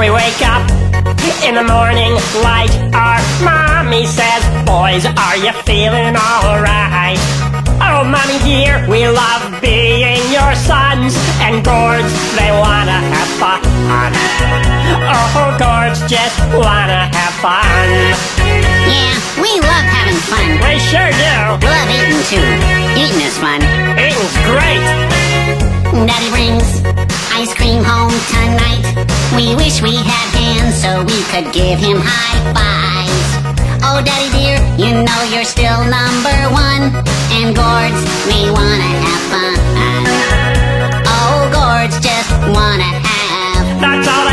We wake up in the morning light. Our mommy says, boys, are you feeling alright? Oh, mommy dear, we love being your sons. And gourds, they wanna have fun. Oh, gourds just wanna have fun. Yeah, we love having fun. We sure do. We love eating too. Eating is fun. Eating's great. Daddy brings ice cream home tonight. We wish we had hands so we could give him high fives. Oh, Daddy dear, you know you're still number one. And gourds, we wanna have fun. Oh, gourds just wanna have. That's all